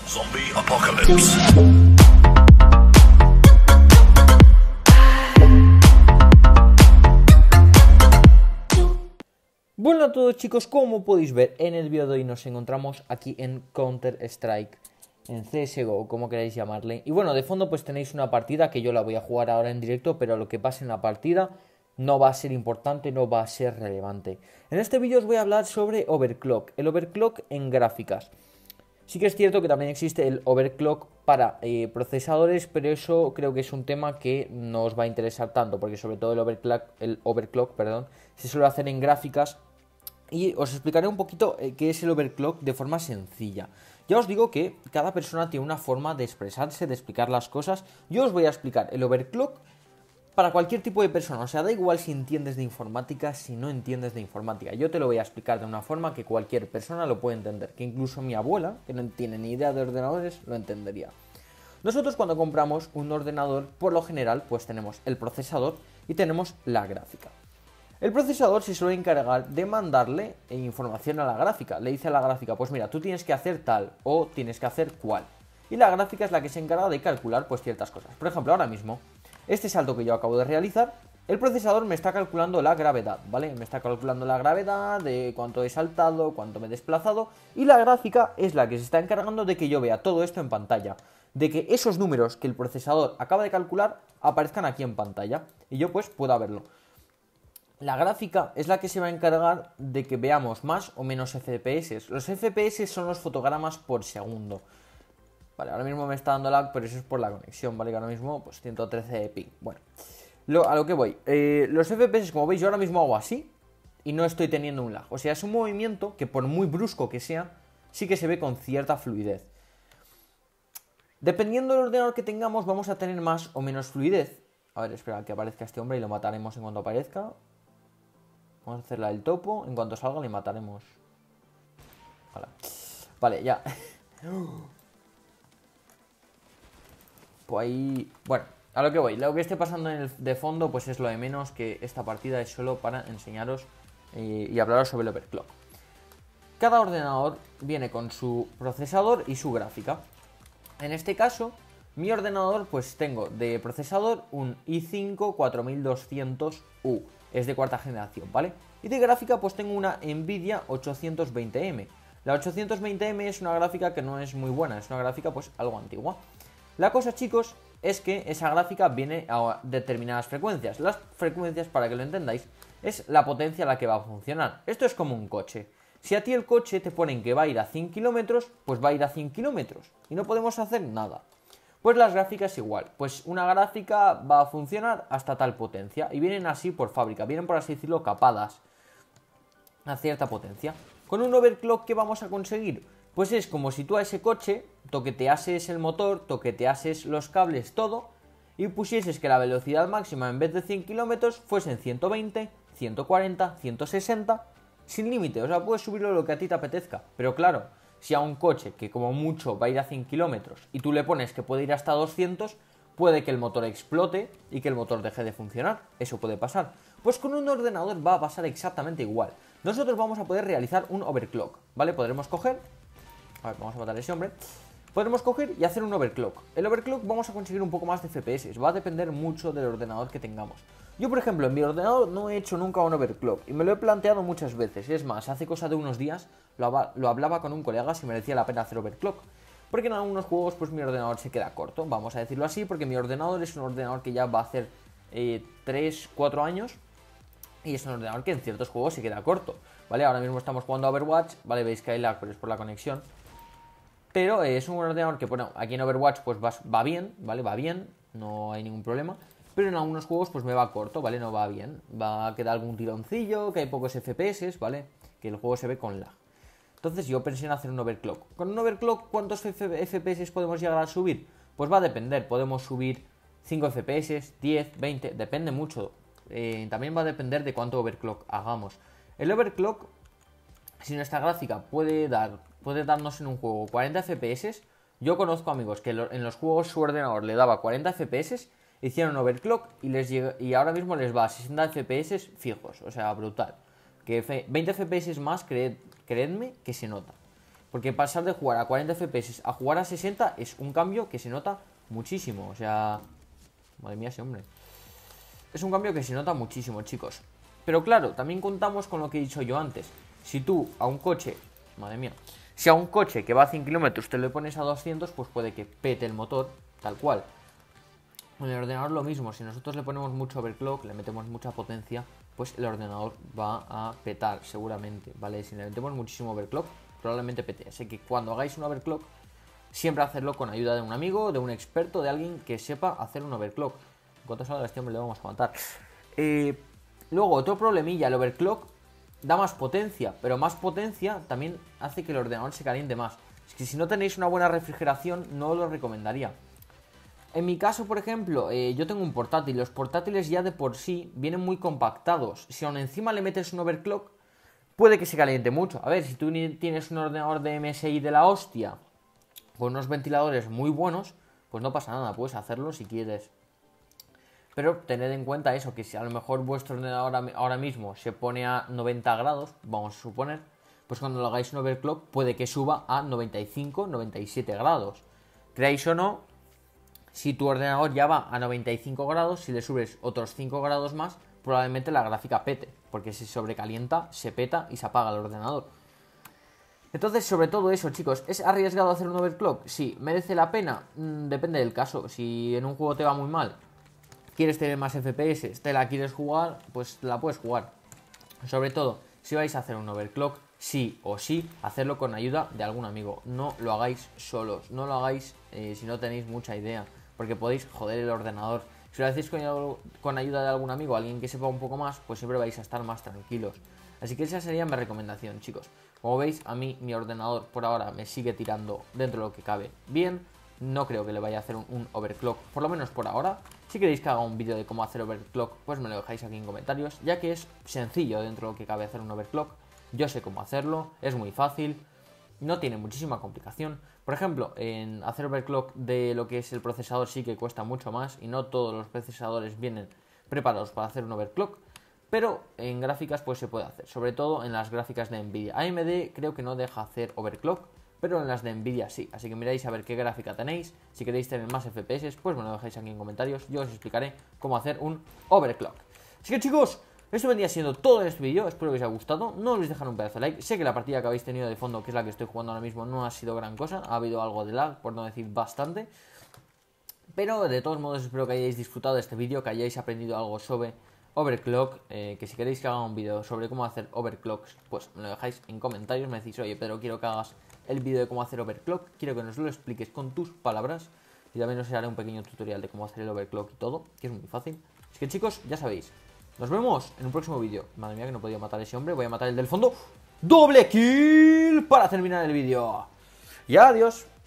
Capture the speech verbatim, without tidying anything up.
Zombie Apocalypse. Bueno a todos chicos, como podéis ver en el vídeo de hoy nos encontramos aquí en Counter Strike, en C S G O, como queráis llamarle. Y bueno, de fondo pues tenéis una partida que yo la voy a jugar ahora en directo, pero lo que pase en la partida no va a ser importante, no va a ser relevante. En este vídeo os voy a hablar sobre overclock, el overclock en gráficas. Sí que es cierto que también existe el overclock para eh, procesadores, pero eso creo que es un tema que no os va a interesar tanto, porque sobre todo el overclock, el overclock perdón, se suele hacer en gráficas. Y os explicaré un poquito eh, qué es el overclock de forma sencilla. Ya os digo que cada persona tiene una forma de expresarse, de explicar las cosas. Yo os voy a explicar el overclock para cualquier tipo de persona. O sea, da igual si entiendes de informática, si no entiendes de informática. Yo te lo voy a explicar de una forma que cualquier persona lo puede entender. Que incluso mi abuela, que no tiene ni idea de ordenadores, lo entendería. Nosotros cuando compramos un ordenador, por lo general, pues tenemos el procesador y tenemos la gráfica. El procesador se suele encargar de mandarle información a la gráfica. Le dice a la gráfica, pues mira, tú tienes que hacer tal o tienes que hacer cual. Y la gráfica es la que se encarga de calcular pues ciertas cosas. Por ejemplo, ahora mismo, este salto que yo acabo de realizar, el procesador me está calculando la gravedad, ¿vale? Me está calculando la gravedad de cuánto he saltado, cuánto me he desplazado. Y la gráfica es la que se está encargando de que yo vea todo esto en pantalla. De que esos números que el procesador acaba de calcular aparezcan aquí en pantalla. Y yo pues pueda verlo. La gráfica es la que se va a encargar de que veamos más o menos F P S. Los F P S son los fotogramas por segundo. Vale, ahora mismo me está dando lag, pero eso es por la conexión, ¿vale? Que ahora mismo, pues ciento trece de ping. Bueno, lo, a lo que voy. Eh, los F P S, como veis, yo ahora mismo hago así y no estoy teniendo un lag. O sea, es un movimiento que por muy brusco que sea, sí que se ve con cierta fluidez. Dependiendo del ordenador que tengamos, vamos a tener más o menos fluidez. A ver, espera que aparezca este hombre y lo mataremos en cuanto aparezca. Vamos a hacerla del topo. En cuanto salga le mataremos. Vale, vale ya. Pues ahí... Bueno, a lo que voy. Lo que esté pasando en el de fondo pues es lo de menos, que esta partida es solo para enseñaros eh, y hablaros sobre el overclock. Cada ordenador viene con su procesador y su gráfica. En este caso, mi ordenador pues tengo de procesador un i cinco cuatro mil doscientos U. Es de cuarta generación, ¿vale? Y de gráfica pues tengo una Nvidia ochocientos veinte M. La ochocientos veinte M es una gráfica que no es muy buena, es una gráfica pues algo antigua. La cosa, chicos, es que esa gráfica viene a determinadas frecuencias. Las frecuencias, para que lo entendáis, es la potencia a la que va a funcionar. Esto es como un coche. Si a ti el coche te ponen que va a ir a cien kilómetros, pues va a ir a cien kilómetros y no podemos hacer nada. Pues las gráficas igual, pues una gráfica va a funcionar hasta tal potencia y vienen así por fábrica, vienen por así decirlo capadas a cierta potencia. Con un overclock, ¿qué vamos a conseguir? Pues es como si tú a ese coche toqueteases el motor, toqueteases los cables, todo, y pusieses que la velocidad máxima en vez de cien kilómetros fuesen ciento veinte, ciento cuarenta, ciento sesenta, sin límite. O sea, puedes subirlo lo que a ti te apetezca, pero claro, si a un coche que como mucho va a ir a cien kilómetros y tú le pones que puede ir hasta doscientos, puede que el motor explote y que el motor deje de funcionar. Eso puede pasar. Pues con un ordenador va a pasar exactamente igual. Nosotros vamos a poder realizar un overclock, ¿vale? Podremos coger... A ver, vamos a matar a ese hombre. Podremos coger y hacer un overclock. El overclock vamos a conseguir un poco más de F P S. Va a depender mucho del ordenador que tengamos. Yo, por ejemplo, en mi ordenador no he hecho nunca un overclock y me lo he planteado muchas veces. Es más, hace cosa de unos días lo, lo hablaba con un colega si merecía la pena hacer overclock. Porque en algunos juegos pues mi ordenador se queda corto, vamos a decirlo así, porque mi ordenador es un ordenador que ya va a hacer eh, tres cuatro años y es un ordenador que en ciertos juegos se queda corto, ¿vale? Ahora mismo estamos jugando a Overwatch, ¿vale? Veis que hay lag, pero es por la conexión. Pero eh, es un ordenador que, bueno, aquí en Overwatch pues va, va bien, ¿vale? Va bien, no hay ningún problema. Pero en algunos juegos pues me va corto, ¿vale? No va bien. Va a quedar algún tironcillo, que hay pocos F P S, ¿vale? Que el juego se ve con lag. Entonces yo pensé en hacer un overclock. Con un overclock, ¿cuántos F P S podemos llegar a subir? Pues va a depender. Podemos subir cinco F P S, diez, veinte, depende mucho. Eh, también va a depender de cuánto overclock hagamos. El overclock, si nuestra gráfica puede dar, puede darnos en un juego cuarenta F P S, yo conozco amigos que en los juegos su ordenador le daba cuarenta F P S, hicieron overclock y, les llega, y ahora mismo les va a sesenta F P S fijos, o sea, brutal. Que veinte F P S más, creed, creedme que se nota. Porque pasar de jugar a cuarenta F P S a jugar a sesenta es un cambio que se nota muchísimo. O sea, madre mía ese hombre. Es un cambio que se nota muchísimo, chicos. Pero claro, también contamos con lo que he dicho yo antes. Si tú a un coche, madre mía, si a un coche que va a cien kilómetros te lo pones a doscientos, pues puede que pete el motor, tal cual. En el ordenador lo mismo, si nosotros le ponemos mucho overclock, le metemos mucha potencia, pues el ordenador va a petar seguramente, ¿vale? Si le metemos muchísimo overclock, probablemente pete. Así que cuando hagáis un overclock, siempre hacerlo con ayuda de un amigo, de un experto, de alguien que sepa hacer un overclock. En cuanto salga este hombre le vamos a matar. Eh, luego, otro problemilla, el overclock da más potencia, pero más potencia también hace que el ordenador se caliente más. Es que si no tenéis una buena refrigeración, no lo recomendaría. En mi caso, por ejemplo, eh, yo tengo un portátil. Los portátiles ya de por sí vienen muy compactados. Si aún encima le metes un overclock, puede que se caliente mucho. A ver, si tú tienes un ordenador de M S I de la hostia, con unos ventiladores muy buenos, pues no pasa nada, puedes hacerlo si quieres. Pero tened en cuenta eso, que si a lo mejor vuestro ordenador ahora mismo se pone a noventa grados, vamos a suponer, pues cuando lo hagáis un overclock puede que suba a noventa y cinco, noventa y siete grados. Creáis o no, si tu ordenador ya va a noventa y cinco grados, si le subes otros cinco grados más, probablemente la gráfica pete, porque si sobrecalienta, se peta y se apaga el ordenador. Entonces, sobre todo eso, chicos, ¿es arriesgado hacer un overclock? Sí. ¿Merece la pena? Mm, depende del caso. Si en un juego te va muy mal, quieres tener más F P S, te la quieres jugar, pues la puedes jugar. Sobre todo, si vais a hacer un overclock, sí o sí, hacerlo con ayuda de algún amigo. No lo hagáis solos, no lo hagáis eh, si no tenéis mucha idea, porque podéis joder el ordenador. Si lo hacéis con, con ayuda de algún amigo, alguien que sepa un poco más, pues siempre vais a estar más tranquilos. Así que esa sería mi recomendación, chicos. Como veis, a mí mi ordenador por ahora me sigue tirando dentro de lo que cabe bien. No creo que le vaya a hacer un, un overclock, por lo menos por ahora. Si queréis que haga un vídeo de cómo hacer overclock, pues me lo dejáis aquí en comentarios, ya que es sencillo dentro de lo que cabe hacer un overclock. Yo sé cómo hacerlo, es muy fácil, no tiene muchísima complicación. Por ejemplo, en hacer overclock de lo que es el procesador sí que cuesta mucho más y no todos los procesadores vienen preparados para hacer un overclock. Pero en gráficas pues se puede hacer, sobre todo en las gráficas de Nvidia. A M D creo que no deja hacer overclock, pero en las de Nvidia sí. Así que miráis a ver qué gráfica tenéis. Si queréis tener más F P S, pues me lo dejáis aquí en comentarios. Yo os explicaré cómo hacer un overclock. Así que chicos, esto vendría siendo todo en este vídeo. Espero que os haya gustado. No olvidéis dejar un pedazo de like. Sé que la partida que habéis tenido de fondo, que es la que estoy jugando ahora mismo, no ha sido gran cosa. Ha habido algo de lag, por no decir bastante. Pero de todos modos espero que hayáis disfrutado de este vídeo, que hayáis aprendido algo sobre overclock, eh, que si queréis que haga un vídeo sobre cómo hacer overclocks, pues me lo dejáis en comentarios, me decís, oye Pedro, quiero que hagas el vídeo de cómo hacer overclock, quiero que nos lo expliques con tus palabras, y también os haré un pequeño tutorial de cómo hacer el overclock y todo, que es muy fácil. Así que chicos, ya sabéis, nos vemos en un próximo vídeo. Madre mía que no podía matar a ese hombre, voy a matar el del fondo. ¡Doble kill! Para terminar el vídeo. Y adiós.